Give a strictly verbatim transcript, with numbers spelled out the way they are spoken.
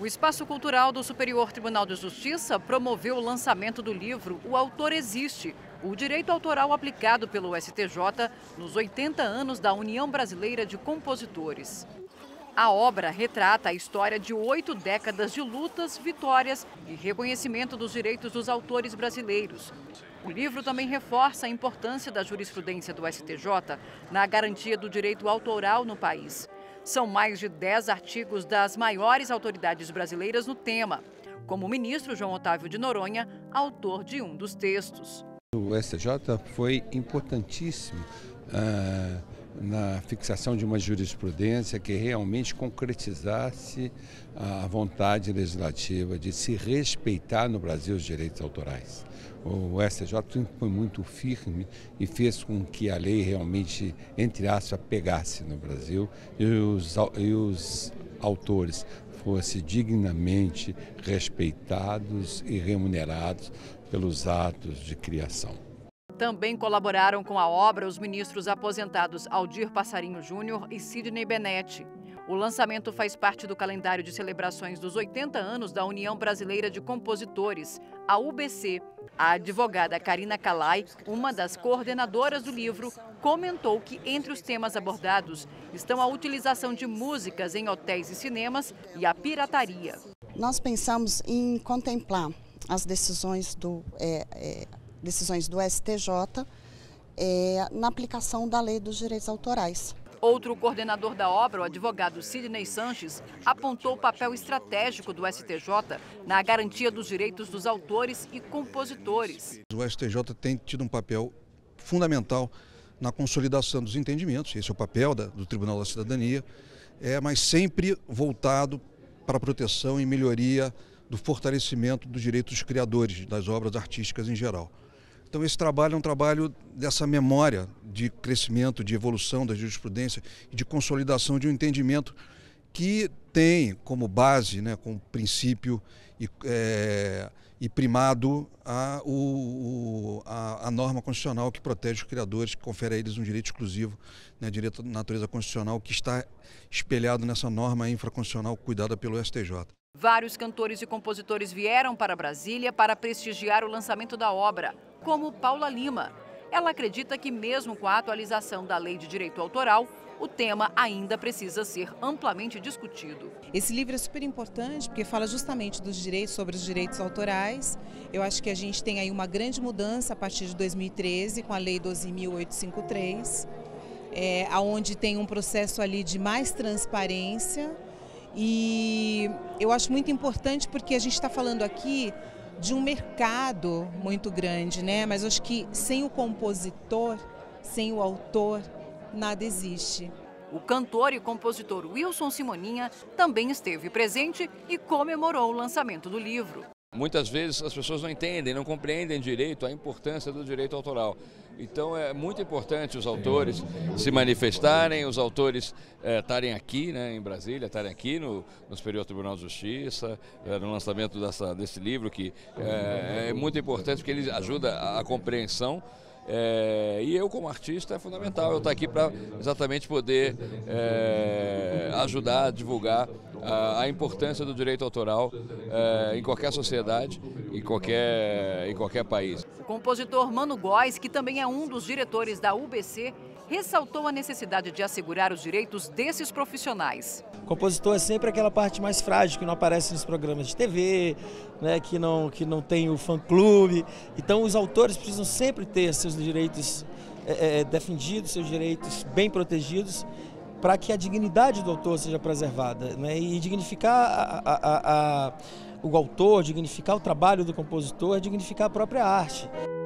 O Espaço Cultural do Superior Tribunal de Justiça promoveu o lançamento do livro O Autor Existe, o direito autoral aplicado pelo S T J nos oitenta anos da União Brasileira de Compositores. A obra retrata a história de oito décadas de lutas, vitórias e reconhecimento dos direitos dos autores brasileiros. O livro também reforça a importância da jurisprudência do S T J na garantia do direito autoral no país. São mais de dez artigos das maiores autoridades brasileiras no tema, como o ministro João Otávio de Noronha, autor de um dos textos. O S T J foi importantíssimo ah, na fixação de uma jurisprudência que realmente concretizasse a vontade legislativa de se respeitar no Brasil os direitos autorais. O S T J foi muito firme e fez com que a lei realmente, entre aspas, pegasse no Brasil e os, e os autores fossem dignamente respeitados e remunerados pelos atos de criação. Também colaboraram com a obra os ministros aposentados Aldir Passarinho Júnior e Sidney Benetti. O lançamento faz parte do calendário de celebrações dos oitenta anos da União Brasileira de Compositores, a U B C. A advogada Karina Calai, uma das coordenadoras do livro, comentou que entre os temas abordados estão a utilização de músicas em hotéis e cinemas e a pirataria. Nós pensamos em contemplar as decisões do, é, é, decisões do S T J é, na aplicação da Lei dos Direitos Autorais. Outro coordenador da obra, o advogado Sidney Sanches, apontou o papel estratégico do S T J na garantia dos direitos dos autores e compositores. O S T J tem tido um papel fundamental na consolidação dos entendimentos, esse é o papel da, do Tribunal da Cidadania, é, mas sempre voltado para a proteção e melhoria do fortalecimento dos direitos dos criadores, das obras artísticas em geral. Então esse trabalho é um trabalho dessa memória de crescimento, de evolução da jurisprudência e de consolidação de um entendimento que tem como base, né, como princípio e, é, e primado a, o, a, a norma constitucional que protege os criadores, que confere a eles um direito exclusivo, né, direito de natureza constitucional, que está espelhado nessa norma infraconstitucional cuidada pelo S T J. Vários cantores e compositores vieram para Brasília para prestigiar o lançamento da obra, como Paula Lima. Ela acredita que mesmo com a atualização da Lei de Direito Autoral, o tema ainda precisa ser amplamente discutido. Esse livro é super importante porque fala justamente dos direitos, sobre os direitos autorais. Eu acho que a gente tem aí uma grande mudança a partir de dois mil e treze com a Lei doze mil oitocentos e cinquenta e três, é, onde tem um processo ali de mais transparência. E eu acho muito importante porque a gente está falando aqui de um mercado muito grande, né? Mas eu acho que sem o compositor, sem o autor, nada existe. O cantor e compositor Wilson Simoninha também esteve presente e comemorou o lançamento do livro. Muitas vezes as pessoas não entendem, não compreendem direito a importância do direito autoral. Então é muito importante os autores se manifestarem, os autores estarem é, aqui, né, em Brasília, estarem aqui no, no Superior Tribunal de Justiça, é, no lançamento dessa, desse livro, que é, é muito importante porque ele ajuda a, a compreensão. É, e eu, como artista, é fundamental eu estar aqui para exatamente poder é, ajudar a divulgar a, a importância do direito autoral é, em qualquer sociedade, em qualquer, em qualquer país. O compositor Mano Góes, que também é um dos diretores da U B C, ressaltou a necessidade de assegurar os direitos desses profissionais. O compositor é sempre aquela parte mais frágil que não aparece nos programas de T V, né, que não, que não tem o fã-clube. Então os autores precisam sempre ter seus direitos é, defendidos, seus direitos bem protegidos, para que a dignidade do autor seja preservada, né, e dignificar a, a, a, a, o autor, dignificar o trabalho do compositor, dignificar a própria arte.